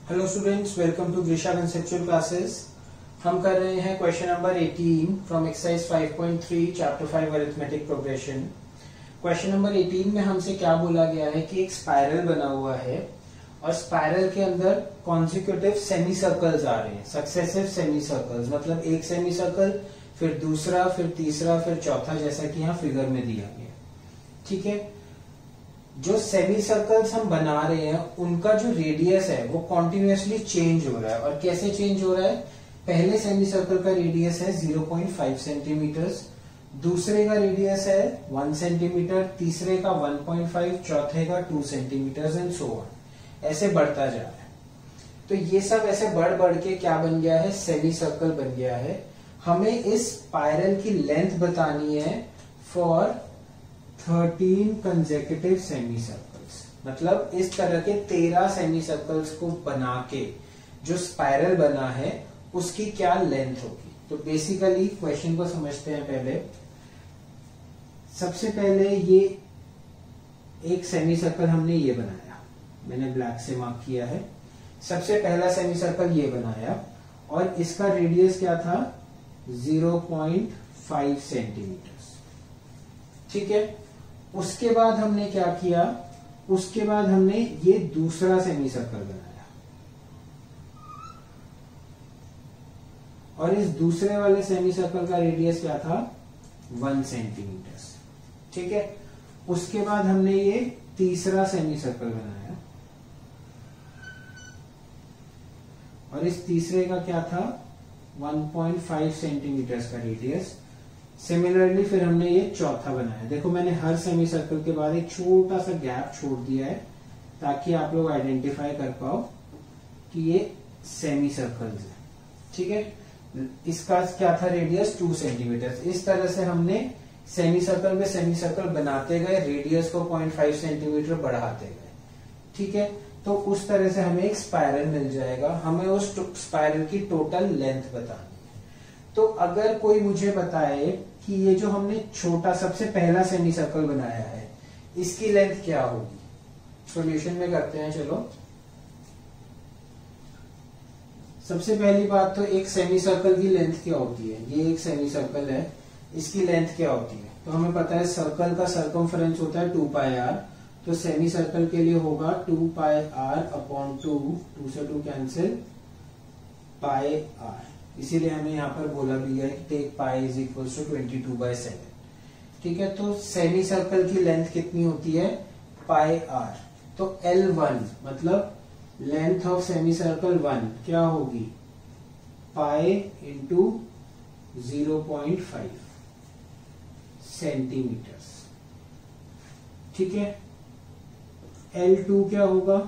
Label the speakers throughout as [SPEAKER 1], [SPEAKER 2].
[SPEAKER 1] Hello students, welcome to Grisha conceptual classes. हम कर रहे हैं question number 18 from exercise 5.3 chapter 5 arithmetic progression. Question number 18 में हमसे क्या बोला गया है कि एक स्पाइरल बना हुआ है और स्पाइरल के अंदर कॉन्सिक्यूटिव सेमी सर्कल्स आ रहे हैं, सक्सेसिव सेमी सर्कल्स, मतलब एक सेमी सर्कल, फिर दूसरा, फिर तीसरा, फिर चौथा, जैसा कि यहाँ फिगर में दिया गया। ठीक है, जो सेमी सर्कल्स हम बना रहे हैं उनका जो रेडियस है वो कॉन्टिन्यूसली चेंज हो रहा है। और कैसे चेंज हो रहा है? पहले सेमी सर्कल का रेडियस है 0.5 सेंटीमीटर, दूसरे का रेडियस है 1 सेंटीमीटर, तीसरे का 1.5, चौथे का 2 सेंटीमीटर एंड सो ऑन, ऐसे बढ़ता जा रहा है। तो ये सब ऐसे बढ़ बढ़ के क्या बन गया है? सेमी सर्कल बन गया है। हमें इस स्पाइरल की लेंथ बतानी है फॉर 13 कंसेक्यूटिव सेमी सर्कल्स, मतलब इस तरह के 13 सेमी सर्कल्स को बना के जो स्पाइरल बना है उसकी क्या लेंथ होगी। तो बेसिकली क्वेश्चन को समझते हैं। पहले सबसे पहले ये एक सेमी सर्कल हमने ये बनाया, मैंने ब्लैक से मार्क किया है। सबसे पहला सेमी सर्कल ये बनाया और इसका रेडियस क्या था? 0.5 सेंटीमीटर। ठीक है, उसके बाद हमने क्या किया? उसके बाद हमने ये दूसरा सेमी सर्कल बनाया और इस दूसरे वाले सेमी सर्कल का रेडियस क्या था? 1 सेंटीमीटर। ठीक है, उसके बाद हमने ये तीसरा सेमी सर्कल बनाया और इस तीसरे का क्या था? 1.5 सेंटीमीटर का रेडियस। सिमिलरली फिर हमने ये चौथा बनाया। देखो, मैंने हर सेमी सर्कल के बाद एक छोटा सा गैप छोड़ दिया है ताकि आप लोग आइडेंटिफाई कर पाओ कि ये सेमी सर्कल्स है। ठीक है, इसका क्या था? Radius 2 centimetre. इस तरह से हमने सेमी सर्कल पे सेमी सर्कल बनाते गए, रेडियस को 0.5 सेंटीमीटर बढ़ाते गए। ठीक है, तो उस तरह से हमें एक स्पाइरल मिल जाएगा। हमें उस स्पाइरल की टोटल लेंथ बतानी है। तो अगर कोई मुझे बताए कि ये जो हमने छोटा सबसे पहला सेमी सर्कल बनाया है इसकी लेंथ क्या होगी, सॉल्यूशन में करते हैं। चलो, सबसे पहली बात तो एक सेमी सर्कल की लेंथ क्या होती है? ये एक सेमी सर्कल है, इसकी लेंथ क्या होती है? तो हमें पता है सर्कल का सर्कमफरेंस होता है 2 पाई आर। तो सेमी सर्कल के लिए होगा 2 पाई आर अपॉन 2 से 2 कैंसिल, पाई आर। इसीलिए हमें यहाँ पर बोला भी है take pi is equal to 22/7। ठीक है, तो सेमी सर्कल की लेंथ कितनी होती है? Pi r. तो L1 मतलब लेंथ ऑफ सेमी सर्कल 1 क्या होगी? Pi into 0.5 centimetre. ठीक है, L2 क्या होगा?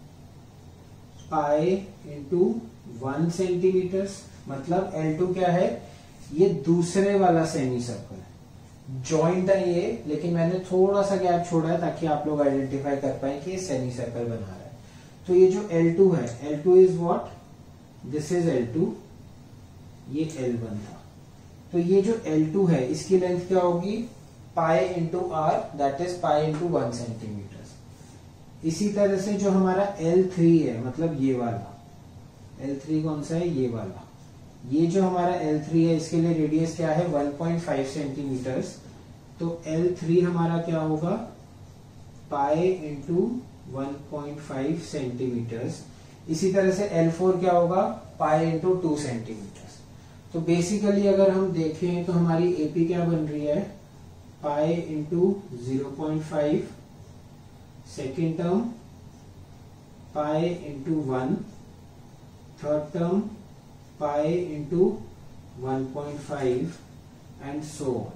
[SPEAKER 1] पाई इंटू 1 सेंटीमीटर, मतलब L2 क्या है? ये दूसरे वाला सेमी सर्कल है, जॉइंट है ये, लेकिन मैंने थोड़ा सा गैप छोड़ा है ताकि आप लोग आइडेंटिफाई कर पाए कि ये सेमी सर्कल बना रहा है। तो ये जो L2 है, L2 is what? This is L2, ये L1 था। तो ये जो L2 है इसकी लेंथ क्या होगी? Pi into r, that is pi into 1 centimetre. इसी तरह से जो हमारा L3 है, मतलब ये वाला L3 कौन सा है? ये वाला। ये जो हमारा L3 है इसके लिए रेडियस क्या है? 1.5 सेंटीमीटर। तो L3 हमारा क्या होगा? Pi into 1.5 centimetre. इसी तरह से L4 क्या होगा? Pi into 2 centimetre. तो बेसिकली अगर हम देखें तो हमारी AP क्या बन रही है? Pi into 0.5, second term pi into 1, third term pi into 1.5 and so on.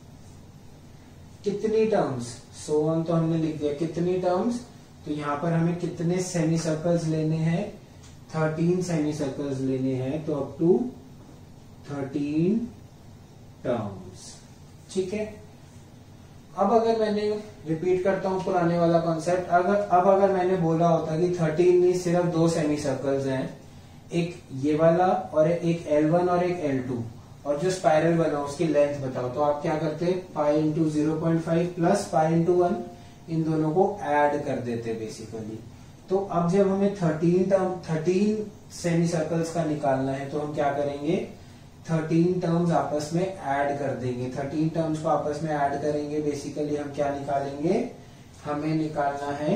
[SPEAKER 1] कितनी टर्म्स? सो ऑन तो हमने लिख दिया। कितनी टर्म्स? तो यहां पर हमें कितने सेमी सर्कल्स लेने हैं? 13 सेमी सर्कल्स लेने हैं, तो अप टू 13 टर्म्स। ठीक है, अब अगर मैंने रिपीट करता हूं पुराने वाला कॉन्सेप्ट, अगर मैंने बोला होता कि 13 में सिर्फ 2 सेमी सर्कल्स हैं, एक ये वाला और एक L1 और एक L2, और जो स्पाइरल बना उसकी लेंथ बताओ, तो आप क्या करते? Pi into 0.5 plus pi into 1, इन दोनों को ऐड कर देते बेसिकली। तो अब जब हमें 13 सेमी सर्कल्स का निकालना है तो हम क्या करेंगे, 13 टर्म्स आपस में ऐड कर देंगे। 13 टर्म्स को आपस में ऐड करेंगे, बेसिकली हम क्या निकालेंगे, हमें निकालना है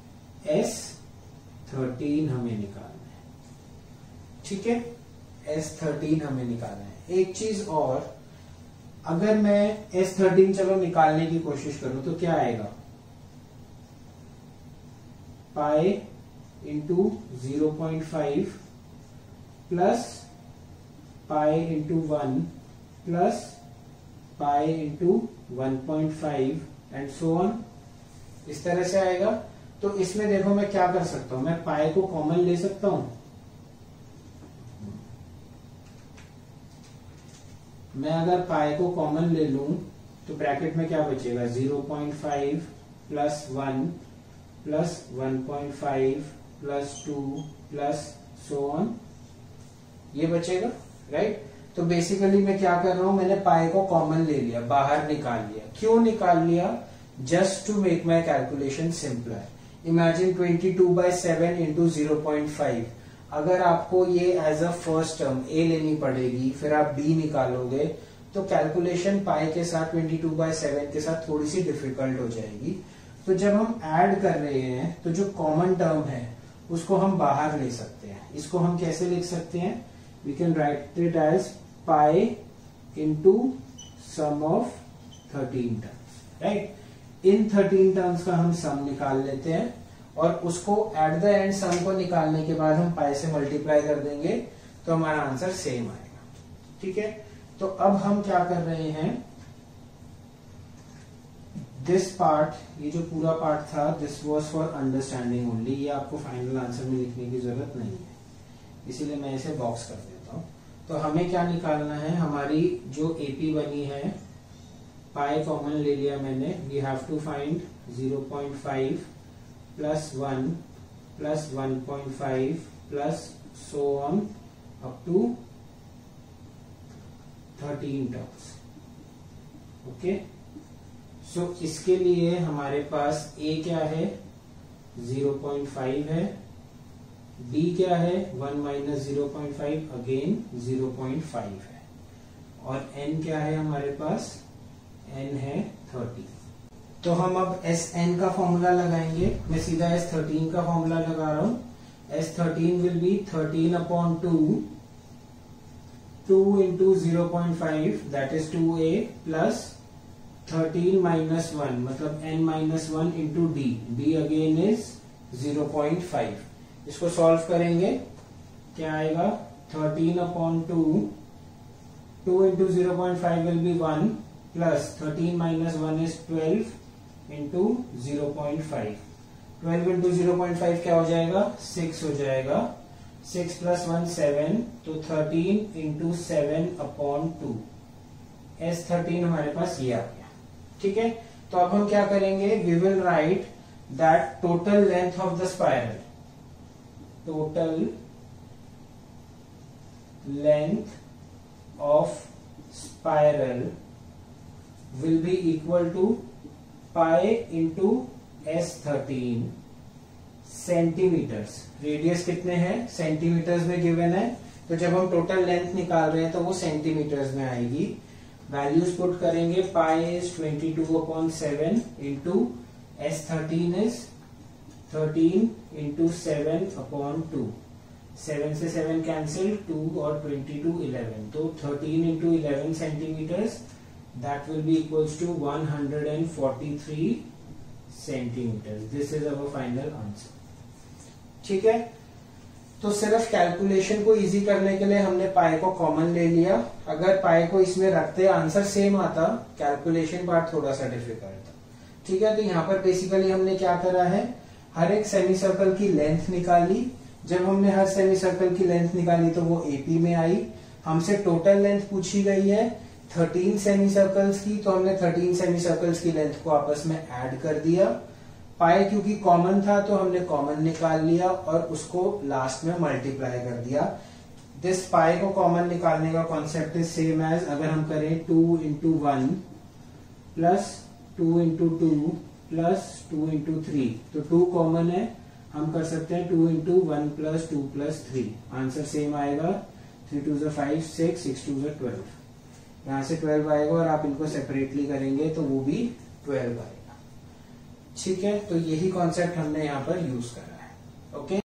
[SPEAKER 1] S13 हमें निकालना है, ठीक है, S13 हमें निकालना है। एक चीज और, अगर मैं S13 चलो निकालने की कोशिश करूं तो क्या आएगा, pi into 0.5 plus pi into 1 plus pi into 1.5 and so on, इस तरह से आएगा। तो इसमें देखो मैं क्या कर सकता हूं, मैं पाई को कॉमन ले सकता हूं। मैं अगर पाई को कॉमन ले लूं तो ब्रैकेट में क्या बचेगा, 0.5 plus 1 plus 1.5 plus 2 plus so on, ये बचेगा, राइट। तो बेसिकली मैं क्या कर रहा हूं, मैंने पाई को कॉमन ले लिया, बाहर निकाल लिया। क्यों निकाल लिया, just to make my calculation simpler. Imagine 22/7 into 0.5, अगर आपको ये as a first term a लेनी पड़ेगी, फिर आप बी निकालोगे, तो कैलकुलेशन पाई के साथ 22/7 के साथ थोड़ी सी डिफिकल्ट हो जाएगी। तो जब हम ऐड कर रहे हैं तो जो कॉमन टर्म है उसको हम बाहर ले सकते हैं। इसको हम कैसे लिख सकते हैं, we can write it as pi into sum of 13 terms, right. इन 13 टर्म्स का हम सम निकाल लेते हैं और उसको एट द एंड सम को निकालने के बाद हम पाई से मल्टीप्लाई कर देंगे तो हमारा आंसर सेम आएगा, ठीक है। तो अब हम क्या कर रहे हैं, दिस पार्ट, ये जो पूरा पार्ट था, this was for understanding only, ये आपको फाइनल आंसर में लिखने की जरूरत नहीं है, इसीलिए मैं इसे बॉक्स कर देता हूं। तो हमें क्या निकालना है, हमारी जो एपी बनी है, पाई कॉमन ले लिया मैंने, we have to find 0.5 plus 1 plus 1.5 plus so on up to 13 terms, okay. So इसके लिए हमारे पास ए क्या है, 0.5 है, बी क्या है, 1 माइनस 0.5 अगेन 0.5 है, और एन क्या है हमारे पास, एन है 30। तो हम अब एस एन का फॉर्मूला लगाएंगे। मैं सीधा S13 का फॉर्मूला लगा रहा हूं। S13 will be 13/2 2 into 0.5 that is 2a plus 13 minus 1 मतलब n minus 1 into d, d again is 0.5। इसको सॉल्व करेंगे, क्या आएगा, 13/2 2 into 0.5 will be 1 plus 13 minus 1 is 12 into 0.5। 12 into 0.5 क्या हो जाएगा, 6 हो जाएगा। 6 plus 1 7, तो 13 into 7/2। S13 हमारे पास ये आ गया, ठीक है। तो अब हम क्या करेंगे, we will write that total length of the spiral, total length of spiral will be equal to pi into S13 centimetres. Radius कितने हैं, सेंटीमीटर्स में गिवन है, तो जब हम टोटल लेंथ निकाल रहे हैं तो वो सेंटीमीटर्स में आएगी। वैल्यूज पुट करेंगे, pi is 22/7 into S13 is 13 into 7/2। 7 से 7 कैंसिल, 2 और 22 11, तो 13 into 11 centimetres, that will be equals to 143 centimeters। This is our final answer, ठीक है। तो सिर्फ कैलकुलेशन को इजी करने के लिए हमने पाई को कॉमन ले लिया। अगर पाई को इसमें रखते आंसर सेम आता, कैलकुलेशन पार्ट थोड़ा सा डिफिकल्ट था, ठीक है। तो यहाँ पर बेसिकली हमने क्या करा है, हर एक सेमी सर्कल की लेंथ निकाली। जब हमने हर सेमी सर्कल की लेंथ निकाली तो वो एपी में आई। हमसे टोटल लेंथ पूछी गई है 13 सेमी सर्कल्स की, तो हमने 13 सेमी सर्कल्स की लेंथ को आपस में ऐड कर दिया। पाई क्योंकि कॉमन था तो हमने कॉमन निकाल लिया और उसको लास्ट में मल्टीप्लाई कर दिया। दिस पाई को कॉमन निकालने का कॉन्सेप्ट इज सेम एज, अगर हम करें 2 into 1 plus 2 into 2 plus 2 into 3, तो 2 कॉमन है, हम कर सकते हैं 2 into 1 plus 2 plus 3, answer same आएगा 3 2 5 6 6 2 12, यहाँ से 12 आएगा और आप इनको सेपरेटली करेंगे तो वो भी 12 आएगा। ठीक है, तो यही कॉन्सेप्ट हमने यहाँ पर यूज करा है। ओके।